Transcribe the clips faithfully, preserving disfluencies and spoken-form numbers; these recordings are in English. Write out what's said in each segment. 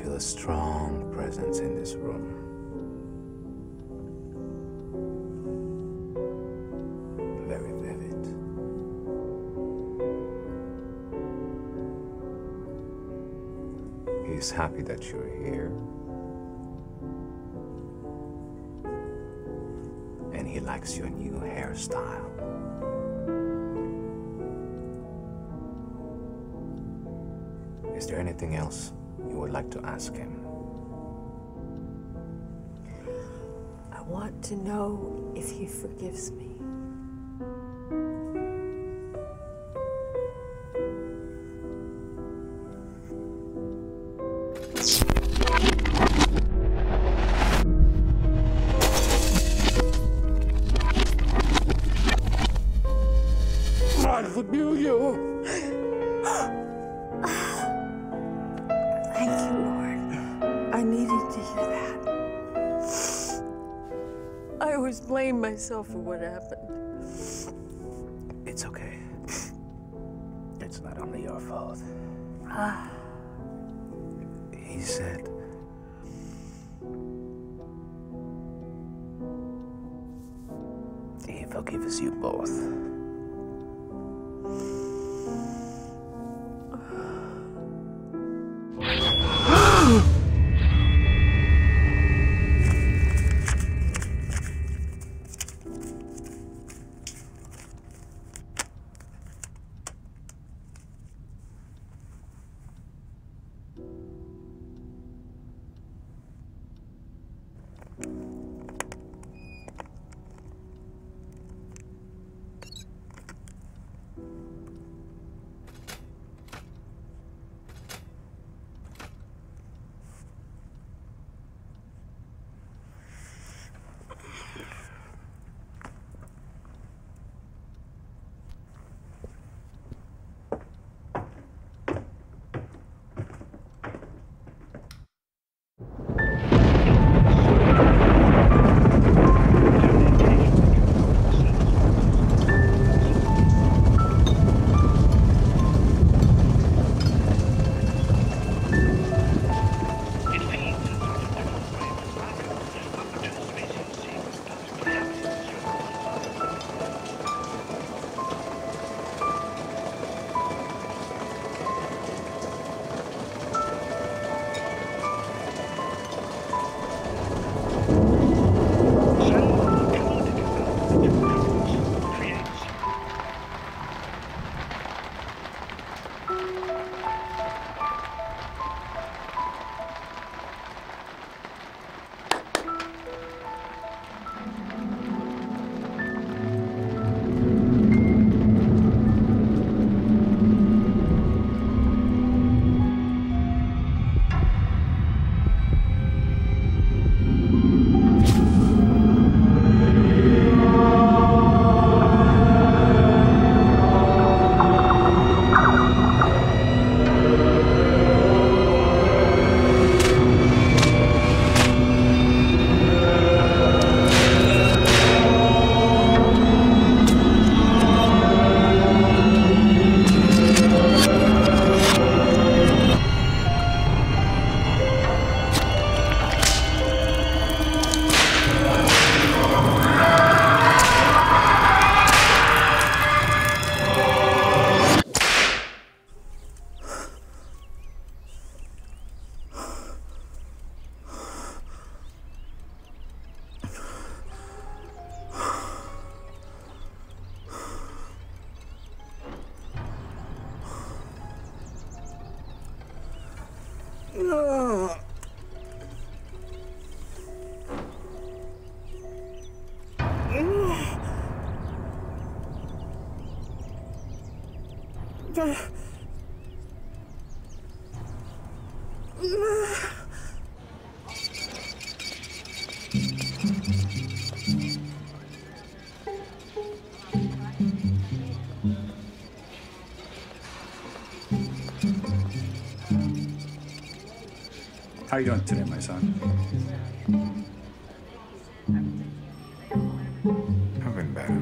feel a strong presence in this room. Very vivid. He's happy that you're here. And he likes your new hairstyle. Is there anything else you would like to ask him? I want to know if he forgives me. I forgive you. Thank you, Lord. I needed to hear that. I always blame myself for what happened. It's okay. It's not only your fault. Ah. He said he forgives you both. How are you doing today, my son? I've been better.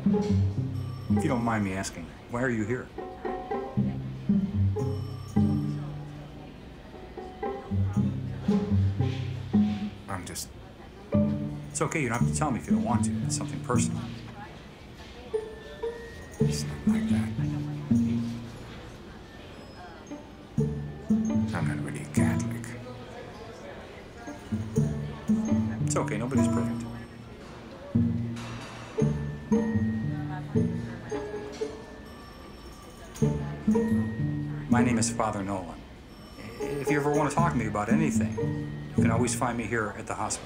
If you don't mind me asking, why are you here? just... It's okay, you don't have to tell me if you don't want to. It's something personal. It's not like that. I'm not really a Catholic. It's okay, nobody's perfect. My name is Father Nolan. If you ever want to talk to me about anything, you can always find me here at the hospital.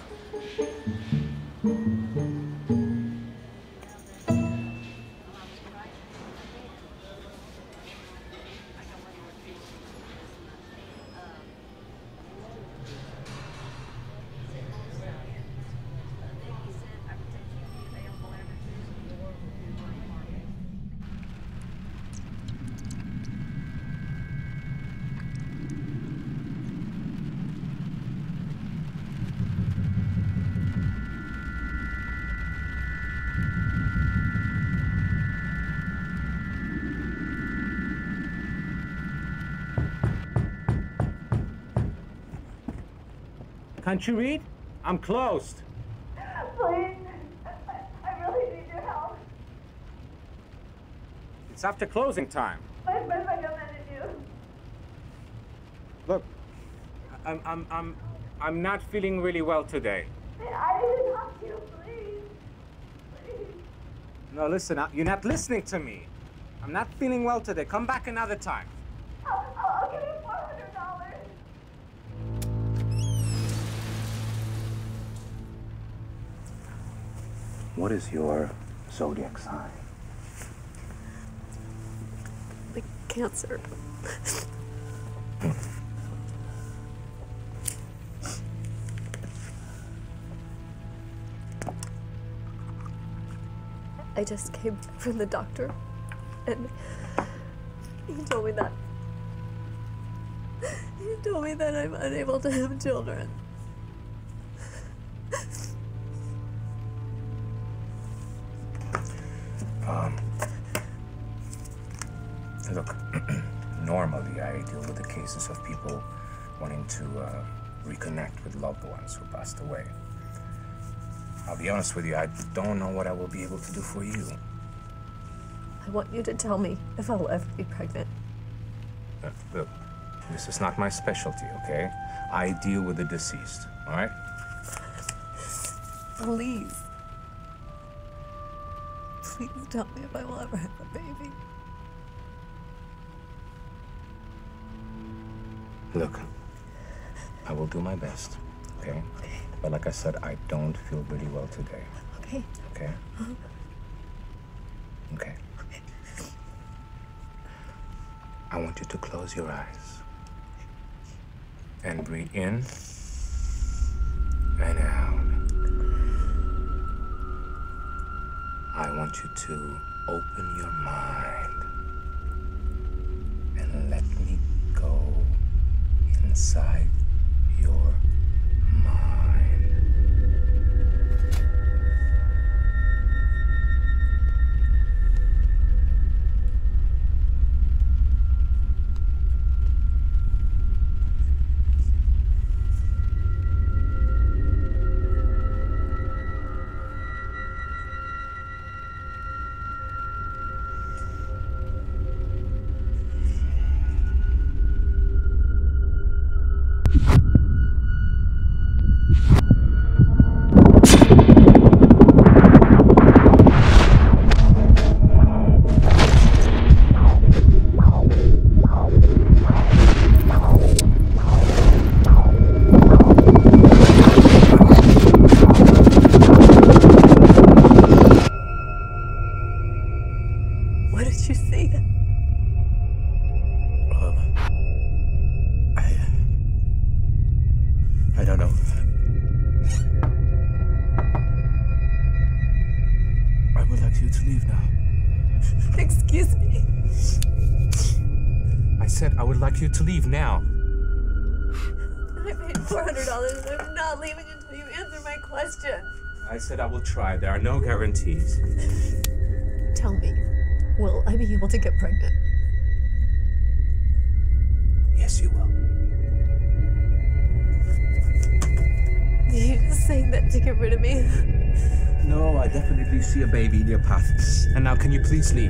Can't you read? I'm closed. Please, I, I really need your help. It's after closing time. My friends I don't you. Look, I'm, I'm, I'm, I'm not feeling really well today. I need to talk to you, please. Please. No, listen, you're not listening to me. I'm not feeling well today. Come back another time. I'll, I'll, I'll give you four hundred dollars. What is your zodiac sign? Like Cancer. I just came from the doctor, and he told me that he told me that I'm unable to have children. Um, look, normally I deal with the cases of people wanting to uh, reconnect with loved ones who passed away. I'll be honest with you, I don't know what I will be able to do for you. I want you to tell me if I'll ever be pregnant. Uh, look, this is not my specialty, okay? I deal with the deceased, all right? Please. Please tell me if I will ever have a baby. Look, I will do my best, okay? But like I said, I don't feel really well today. Okay. Okay? Okay. I want you to close your eyes and breathe in and out. I want you to open your mind and let me go inside your mind. You to leave now. I paid four hundred dollars and I'm not leaving until you answer my question. I said I will try. There are no guarantees. Tell me, will I be able to get pregnant? Yes, you will. you just saying that to get rid of me? No, I definitely see a baby in your path. And now, can you please leave?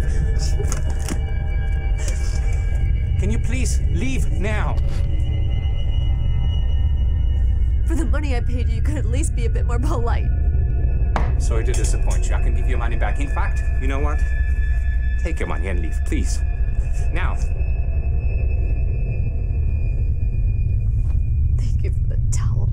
Can you please leave now? For the money I paid you, you could at least be a bit more polite. Sorry to disappoint you. I can give your money back. In fact, you know what? Take your money and leave, please. Now. Thank you for the towel.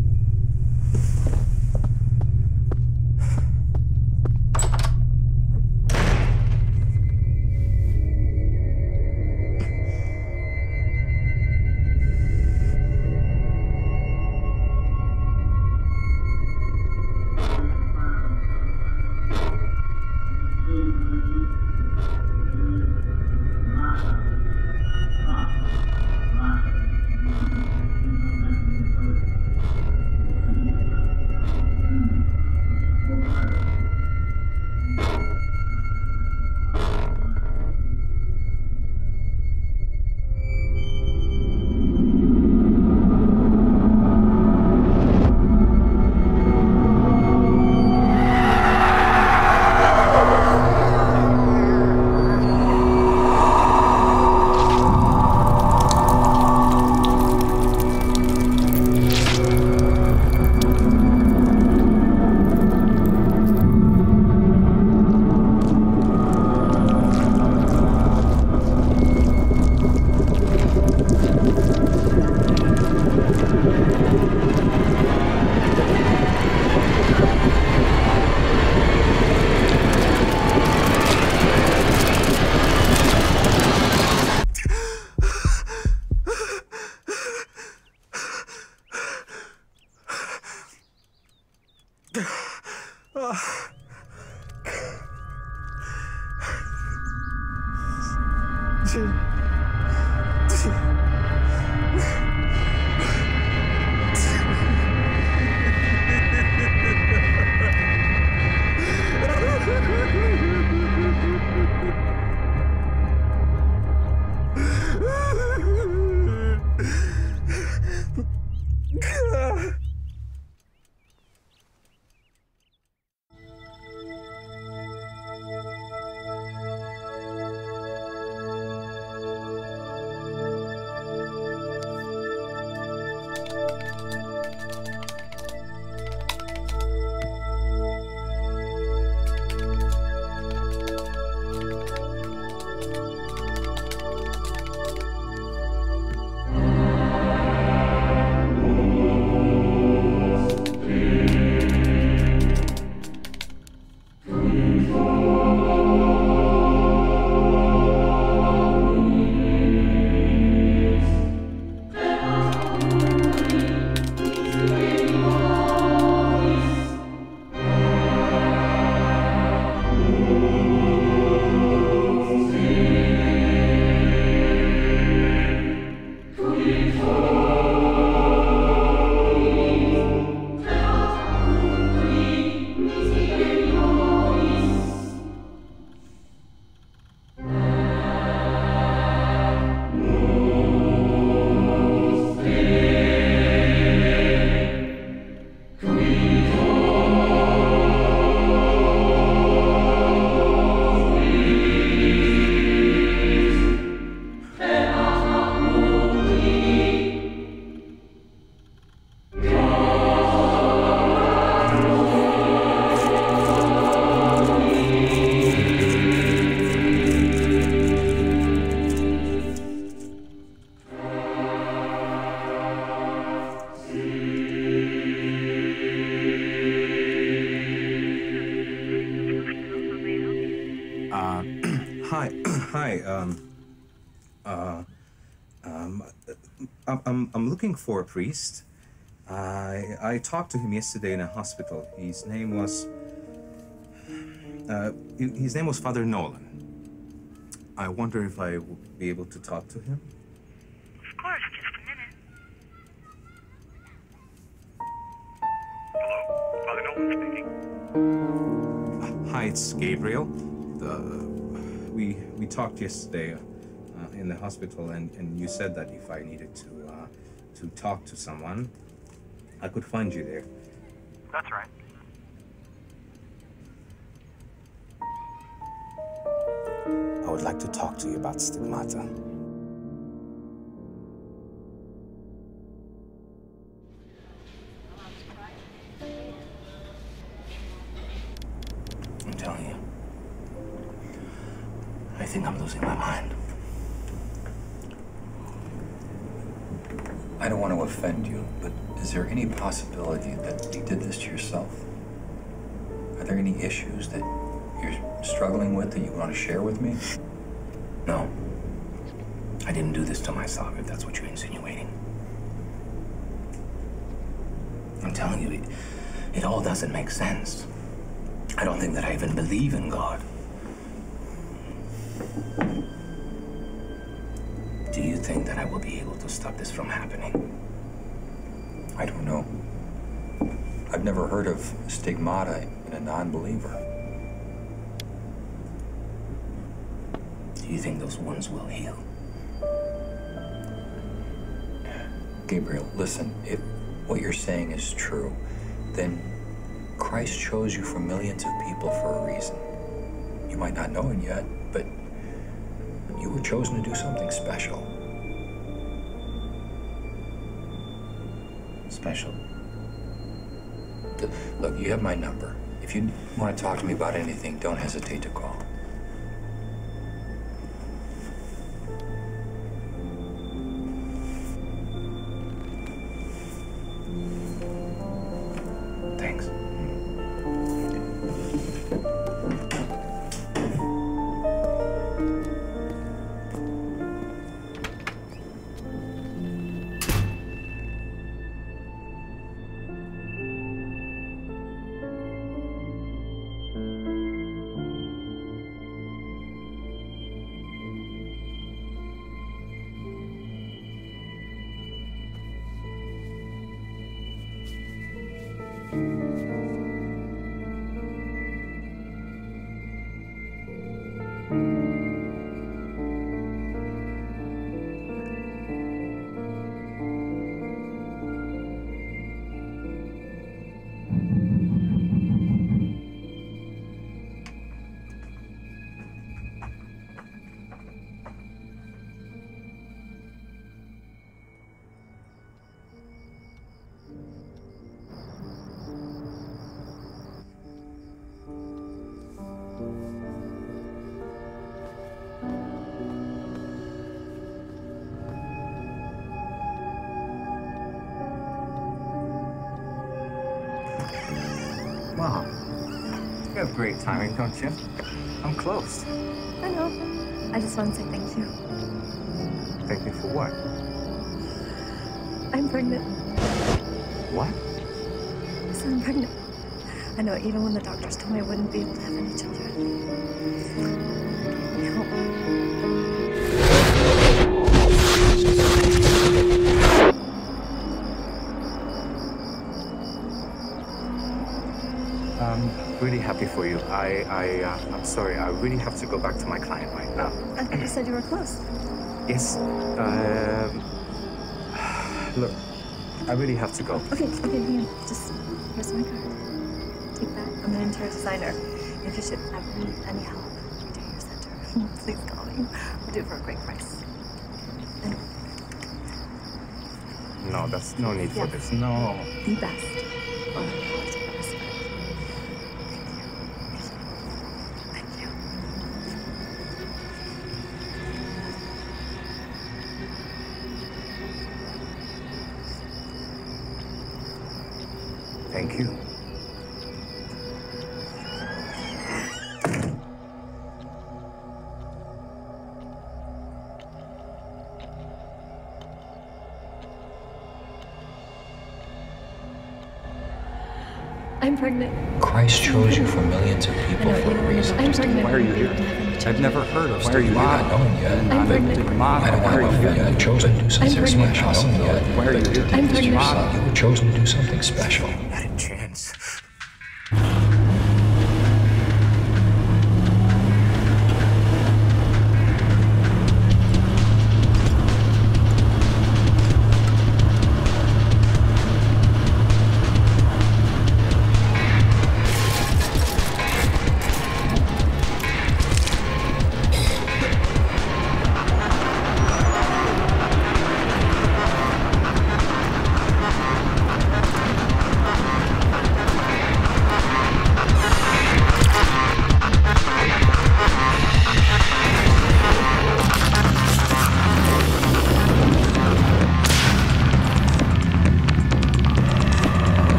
I'm, I'm looking for a priest. I, I talked to him yesterday in a hospital. His name was... Uh, his name was Father Nolan. I wonder if I will be able to talk to him. Of course, just a minute. Hello, Father Nolan speaking. Uh, hi, it's Gabriel. The, we, we talked yesterday uh, in the hospital, and, and you said that if I needed to, uh, to talk to someone, I could find you there. That's right. I would like to talk to you about Stigmata. I'm telling you, I think I'm losing my mind. I don't want to offend you, but is there any possibility that you did this to yourself? Are there any issues that you're struggling with that you want to share with me? No. I didn't do this to myself, if that's what you're insinuating. I'm telling you, it, it all doesn't make sense. I don't think that I even believe in God. Do you think that I will be able to stop this from happening? I don't know. I've never heard of stigmata in a non-believer. Do you think those wounds will heal? Gabriel, listen, if what you're saying is true, then Christ chose you from millions of people for a reason. You might not know it yet, but you were chosen to do something special. Special? Look, you have my number. If you want to talk to me about anything, don't hesitate to call. Thanks. Wow. You have great timing, don't you? I'm close. I know. I just want to say thank you. Thank you for what? I'm pregnant. What? I said I'm pregnant. I know, even when the doctors told me I wouldn't be able to have any children. No. I'm really happy for you. I, I, uh, I'm sorry. I really have to go back to my client right now. I thought you said you were close. Yes. Um, look, I really have to go. Okay, okay, here. Just, here's my card. Take that. I'm an interior designer. If you should ever need any help redoing your center, please call me. We'll do it for a great price. And no, that's no need yeah. for this. No. The best. Oh, quality and respect. Thank you. Thank you. Thank you. I'm pregnant. Christ chose you from millions of people I know, for even a when the reason. I'm pregnant. Why are you I here? don't have any I've children. never heard of Why are you stigmata. not knowing yet. I'm pregnant. I don't Why are know you if here? you chose to do something I'm pregnant. special yet. Why are you here? I'm pregnant. You were chosen to do something special. Not a chance.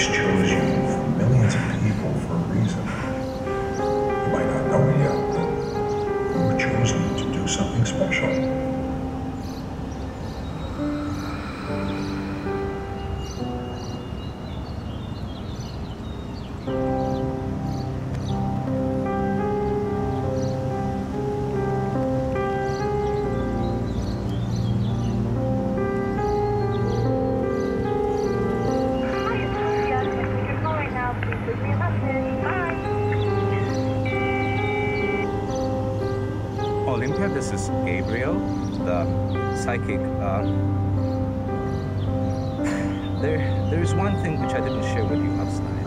Christ chose you from millions of people for a reason. You might not know it yet, but you were chosen to do something special. This is Gabriel, the psychic. Uh, there, there is one thing which I didn't share with you last night.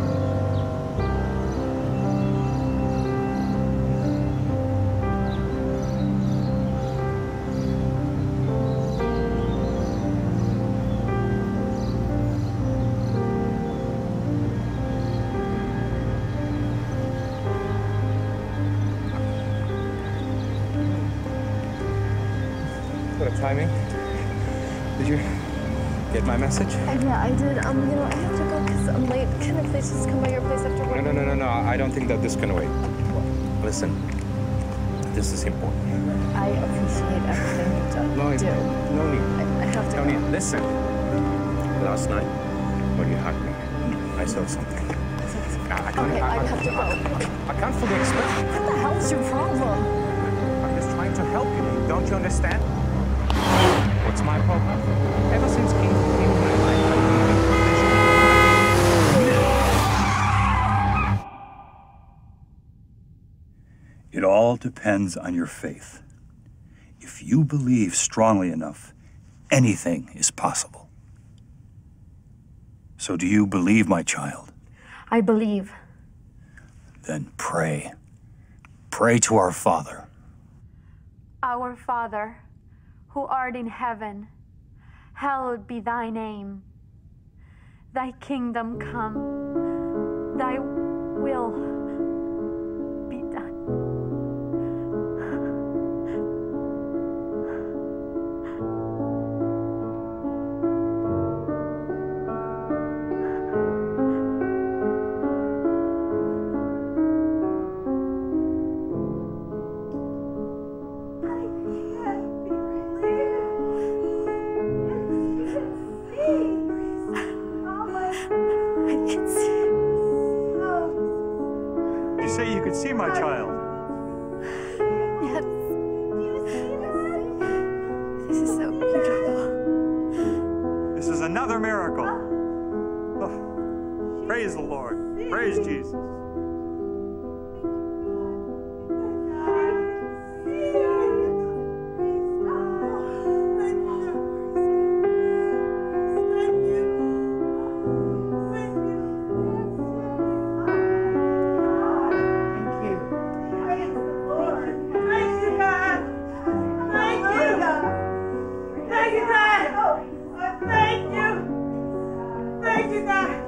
Timing. Did you get my message? Uh, yeah, I did. Um, you know, I have to go because I'm late. Can I please just come by your place after work? No, no, no, no, no. I don't think that this can wait. Listen, this is important. I appreciate everything you've done. No, I do. No need. I, I have to No go. need. Listen. Last night, when you hugged me, I saw something. Nah, I can't, Okay, I, I I, have to go. I, I can't fully explain. What the hell is your problem? I'm just trying to help you. Don't you understand? What's my problem? Ever since King came to my life, I've been It all depends on your faith. If you believe strongly enough, anything is possible. So do you believe, my child? I believe. Then pray. Pray to our Father. Our Father, who art in heaven, hallowed be thy name. Thy kingdom come, thy will be done. See, my child. Yes. This is so beautiful. This is another miracle. Oh, praise the Lord. Praise Jesus. Thank you, God.